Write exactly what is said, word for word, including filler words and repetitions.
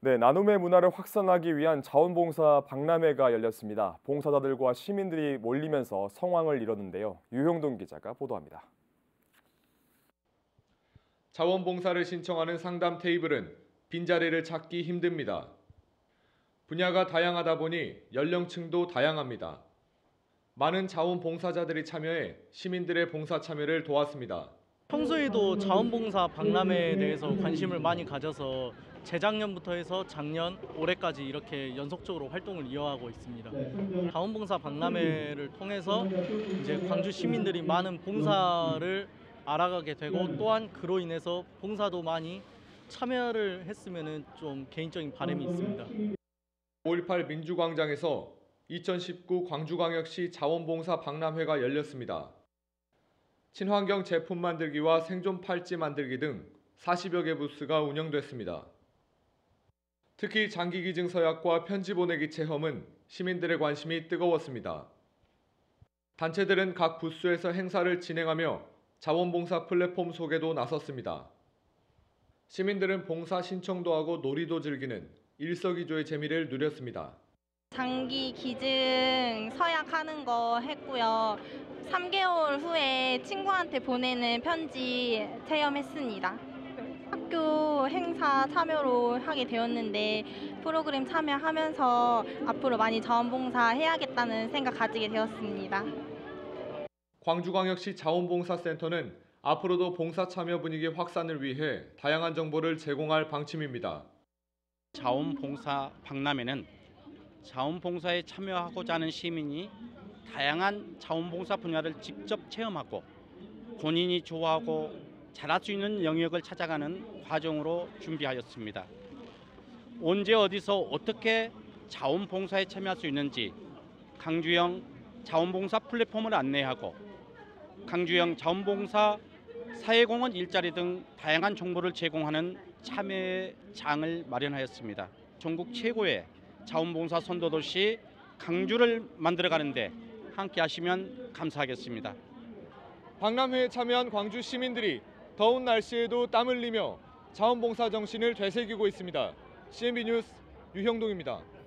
네, 나눔의 문화를 확산하기 위한 자원봉사 박람회가 열렸습니다. 봉사자들과 시민들이 몰리면서 성황을 이뤘는데요. 유형동 기자가 보도합니다. 자원봉사를 신청하는 상담 테이블은 빈자리를 찾기 힘듭니다. 분야가 다양하다 보니 연령층도 다양합니다. 많은 자원봉사자들이 참여해 시민들의 봉사 참여를 도왔습니다. 평소에도 자원봉사 박람회에 대해서 관심을 많이 가져서 재작년부터 해서 작년, 올해까지 이렇게 연속적으로 활동을 이어가고 있습니다. 자원봉사 박람회를 통해서 이제 광주 시민들이 많은 봉사를 알아가게 되고 또한 그로 인해서 봉사도 많이 참여를 했으면 좀 개인적인 바람이 있습니다. 오일팔 민주광장에서 이천십구 광주광역시 자원봉사 박람회가 열렸습니다. 친환경 제품 만들기와 생존 팔찌 만들기 등 사십여 개 부스가 운영됐습니다. 특히 장기기증 서약과 편지 보내기 체험은 시민들의 관심이 뜨거웠습니다. 단체들은 각 부스에서 행사를 진행하며 자원봉사 플랫폼 소개도 나섰습니다. 시민들은 봉사 신청도 하고 놀이도 즐기는 일석이조의 재미를 누렸습니다. 장기 기증 서약하는 거 했고요. 삼 개월 후에 친구한테 보내는 편지 체험했습니다. 학교 행사 참여로 하게 되었는데 프로그램 참여하면서 앞으로 많이 자원봉사 해야겠다는 생각 가지게 되었습니다. 광주광역시 자원봉사센터는 앞으로도 봉사 참여 분위기 확산을 위해 다양한 정보를 제공할 방침입니다. 자원봉사 박람회는 자원봉사에 참여하고자 하는 시민이 다양한 자원봉사 분야를 직접 체험하고 본인이 좋아하고 잘할 수 있는 영역을 찾아가는 과정으로 준비하였습니다. 언제 어디서 어떻게 자원봉사에 참여할 수 있는지 강주형 자원봉사 플랫폼을 안내하고 강주형 자원봉사 사회공헌 일자리 등 다양한 정보를 제공하는 참여장을 마련하였습니다. 전국 최고의 자원봉사 선도도시 강주를 만들어가는데 함께 하시면 감사하겠습니다. 박람회에 참여한 광주 시민들이 더운 날씨에도 땀 흘리며 자원봉사 정신을 되새기고 있습니다. 씨엔비 뉴스 유형동입니다.